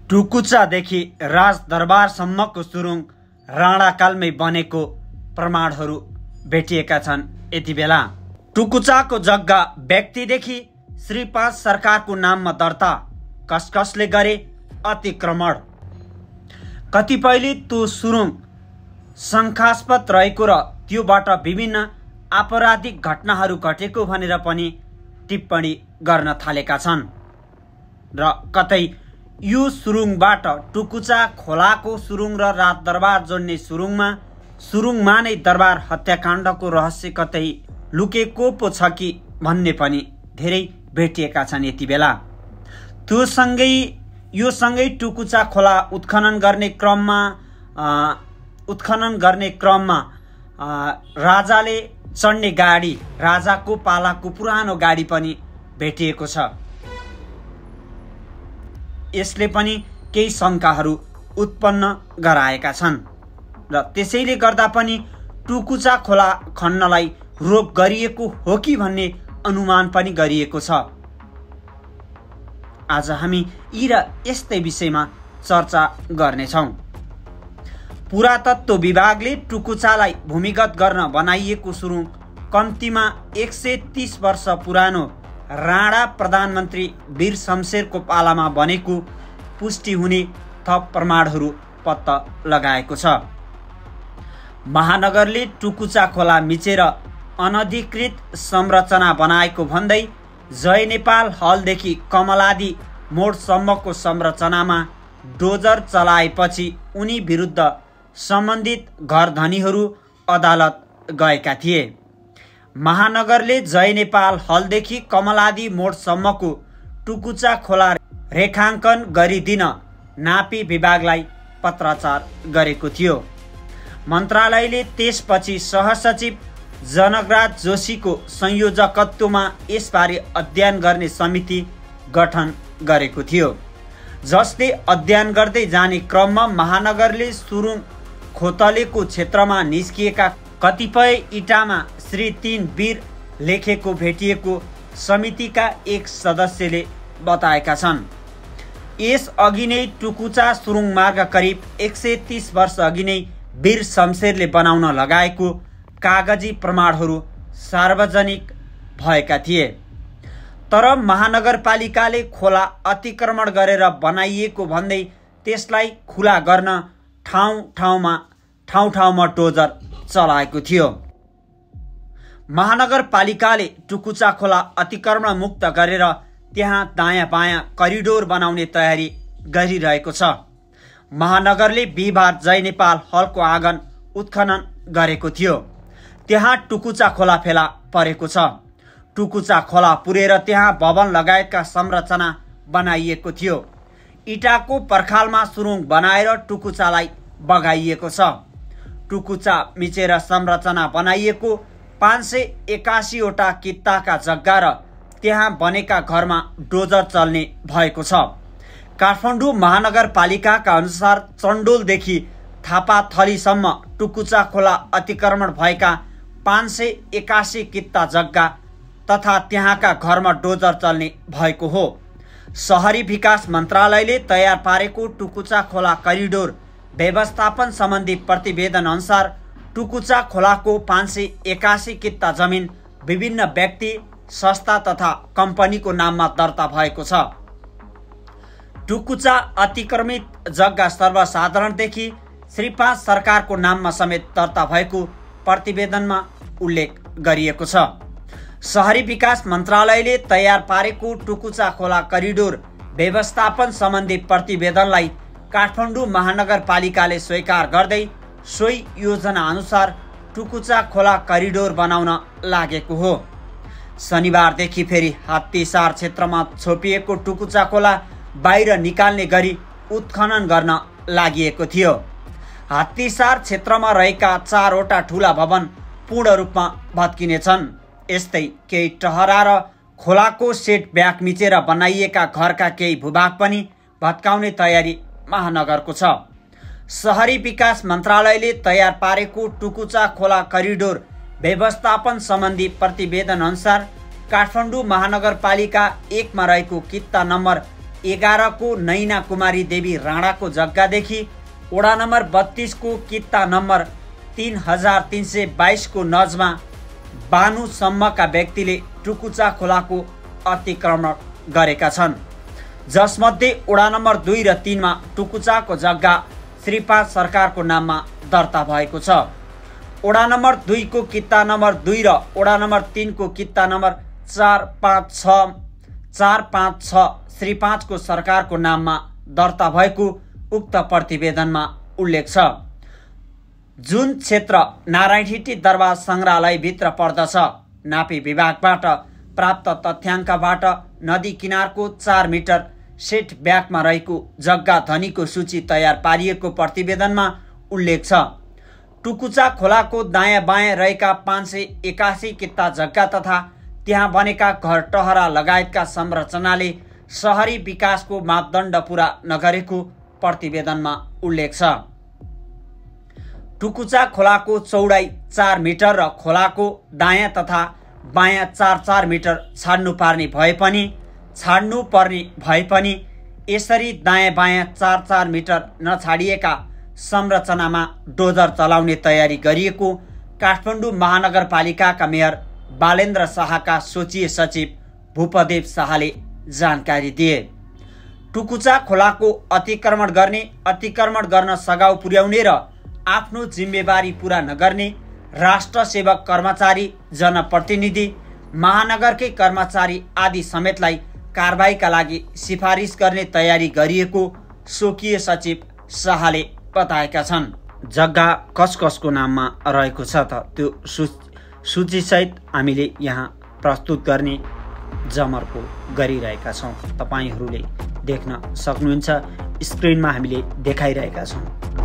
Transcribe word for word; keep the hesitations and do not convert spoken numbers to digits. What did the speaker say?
टुकुचादेखि राजदरबारसम्मको सुरुङ राणाकालमै बनेको प्रमाणहरू भेटिएका छन्। यति बेला टुकुचाको जग्गा व्यक्तिदेखि श्री पाँच सरकारको नाममा दर्ता, कसकसले गरे अतिक्रमण। कतिपयले त्यो सुरुङ शङ्कास्पद रहेको र त्योबाट विभिन्न आपराधिक घटनाहरू घटेको भनेर पनि टिप्पणी गर्न थालेका छन् र कतै यो सुरुङबाट टुकुचा खोलाको सुरुङ र राजदरबार जोड्ने सुरुङमा सुरुङमा नै दरबार हत्याकाण्डको रहस्य कतै लुकेको पो छ कि भन्ने पनि धेरै भेटिएका छन्। यति बेला त्यो सँगै यो सँगै टुकुचा खोला उत्खनन गर्ने क्रममा उत्खनन गर्ने क्रममा राजाले चढ्ने गाडी, राजाको पालाको पुरानो गाडी पनि भेटिएको छ। यसले पनि केही शङ्काहरू उत्पन्न गराएका छन् र त्यसैले गर्दा पनि टुकुचा खोला खन्नलाई रोक गरिएको हो कि भन्ने अनुमान पनि गरिएको छ। आज हामी यी र यस्तै विषयमा चर्चा गर्नेछौँ। पुरातत्व विभागले टुकुचालाई भूमिगत गर्न बनाइएको सुरुङ कम्तीमा एक सय तीस वर्ष पुरानो राणा प्रधानमन्त्री वीर शमशेरको पालामा बनेको पुष्टि हुने थप प्रमाणहरू पत्ता लगाएको छ। महानगरले टुकुचा खोला मिचेर अनधिकृत संरचना बनाएको भन्दै जय नेपाल हलदेखि कमलादी मोडसम्मको संरचनामा डोजर चलाएपछि उनी विरुद्ध सम्बन्धित घर धनीहरू अदालत गएका थिए। महानगरले जय नेपाल हलदेखि कमलादी मोडसम्मको टुकुचा खोला रेखाङ्कन गरिदिन नापी विभागलाई पत्राचार गरेको थियो। मन्त्रालयले त्यसपछि सहसचिव जनकराज जोशीको संयोजकत्वमा यसबारे अध्ययन गर्ने समिति गठन गरेको थियो, जसले अध्ययन गर्दै जाने क्रममा महानगरले सुरुङ खोतलेको क्षेत्रमा निस्किएका कतिपय इँटामा श्री तीन वीर लेखेको भेटिएको समितिका एक सदस्यले बताएका छन्। यस अघि नै टुकुचा सुरुङ मार्ग करिब एक सय तीस वर्ष अघि नै वीर शमशेरले बनाउन लगाएको कागजी प्रमाणहरू सार्वजनिक भएका थिए। तर महानगरपालिकाले खोला अतिक्रमण गरेर बनाइएको भन्दै त्यसलाई खुला गर्न ठाउँ ठाउँमा ठाउँ ठाउँमा डोजर चलाएको थियो। महानगरपालिकाले टुकुचा खोला अतिक्रमण मुक्त गरेर त्यहाँ दायाँ बायाँ करिडोर बनाउने तयारी गरिरहेको छ। महानगरले बिहिबार जय नेपाल हलको आँगन उत्खनन गरेको थियो। त्यहाँ टुकुचा खोला फेला परेको छ। टुकुचा खोला पुरेर त्यहाँ भवन लगायतका संरचना बनाइएको थियो। इँटाको पर्खालमा सुरुङ बनाएर टुकुचालाई बगाइएको छ। टुकुचा मिचेर संरचना बनाइएको पाँच सय एकासीवटा कित्ताका जग्गा र त्यहाँ बनेका घरमा डोजर चल्ने भएको छ। काठमाडौँ महानगरपालिकाका अनुसार चण्डोलदेखि थापाथलीसम्म टुकुचा खोला अतिक्रमण भएका पाँच सय एकासी कित्ता जग्गा तथा त्यहाँका घरमा डोजर चल्ने भएको हो। शहरी विकास मन्त्रालयले तयार पारेको टुकुचा खोला करिडोर व्यवस्थापन सम्बन्धी प्रतिवेदन अनुसार टुकुचा खोलाको पाँच सय एकासी कित्ता जमिन विभिन्न व्यक्ति, संस्था तथा कम्पनीको नाममा दर्ता भएको छ। टुकुचा अतिक्रमित जग्गा सर्वसाधारणदेखि श्री पाँच सरकारको नाममा समेत दर्ता भएको प्रतिवेदनमा उल्लेख गरिएको छ। शहरी विकास मन्त्रालयले तयार पारेको टुकुचा खोला करिडोर व्यवस्थापन सम्बन्धी प्रतिवेदनलाई काठमाडौँ महानगरपालिकाले स्वीकार गर्दै सोही योजना अनुसार टुकुचा खोला करिडोर बनाउन लागेको हो। शनिबारदेखि फेरि हात्तीसार क्षेत्रमा छोपिएको टुकुचा खोला बाहिर निकाल्ने गरी उत्खनन गर्न लागिएको थियो। हात्तीसार क्षेत्रमा रहेका चारवटा ठुला भवन पूर्ण रूपमा भत्किनेछन्। यस्तै केही टहरा र खोलाको सेट ब्याक मिचेर बनाइएका घरका केही भूभाग पनि भत्काउने तयारी महानगरको छ। शहरी विकास मन्त्रालयले तयार पारेको टुकुचा खोला करिडोर व्यवस्थापन सम्बन्धी प्रतिवेदन अनुसार काठमाडौँ महानगरपालिका एकमा रहेको कित्ता नम्बर एघारको नैना कुमारी देवी राणाको जग्गादेखि वडा नम्बर बत्तीसको किता नम्बर तीन हजार तीन सय बाइसको नजमा बानुसम्मका व्यक्तिले टुकुचा खोलाको अतिक्रमण गरेका छन्, जसमध्ये वडा नम्बर दुई र तीनमा टुकुचाको जग्गा श्रीपाद सरकारको नाममा दर्ता भएको छ। वडा नम्बर दुईको किता नम्बर दुई र वडा नम्बर तीनको किता नम्बर चार पाँच छ चार पाँच छ श्रीपादको सरकारको नाममा दर्ता भएको उक्त प्रतिवेदनमा उल्लेख छ। जुन क्षेत्र नारायणहिटी दरबार सङ्ग्रहालयभित्र पर्दछ, नापी विभागबाट प्राप्त तथ्याङ्कबाट नदी किनारको चार मिटर सेट ब्याकमा रहेको जग्गा धनीको सूची तयार पारिएको प्रतिवेदनमा उल्लेख छ। टुकुचा खोलाको दायाँ बायाँ रहेका पाँच सय एकासी किता जग्गा तथा त्यहाँ बनेका घर टहरा लगायतका संरचनाले सहरी विकासको मापदण्ड पूरा नगरेको प्रतिवेदनमा उल्लेख छ। टुकुचा खोलाको चौडाइ चार मिटर र खोलाको दायाँ तथा बायाँ चार चार मिटर छाड्नु पर्ने भए पनि छाड्नु पर्ने भए पनि यसरी दायाँ बायाँ चार चार मिटर नछाडिएका संरचनामा डोजर चलाउने तयारी गरिएको काठमाडौँ महानगरपालिकाका मेयर बालेन्द्र शाहका स्वकीय सचिव भूपदेव शाहले जानकारी दिए। टुकुचा खोलाको अतिक्रमण गर्ने, अतिक्रमण गर्न सघाउ पुर्याउने र आफ्नो जिम्मेवारी पूरा नगर्ने राष्ट्र सेवक कर्मचारी, जनप्रतिनिधि, महानगरकै कर्मचारी आदि समेतलाई कारबाहीका लागि सिफारिस गर्ने तयारी गरिएको स्वकीय सचिव शाहले बताएका छन्। जग्गा कस कसको नाममा रहेको छ त त्यो सूचीसहित हामीले यहाँ प्रस्तुत गर्ने जमर्को गरिरहेका छौँ। तपाईहरूले देख्न सक्नुहुन्छ, स्क्रिनमा हामीले देखाइरहेका छौँ।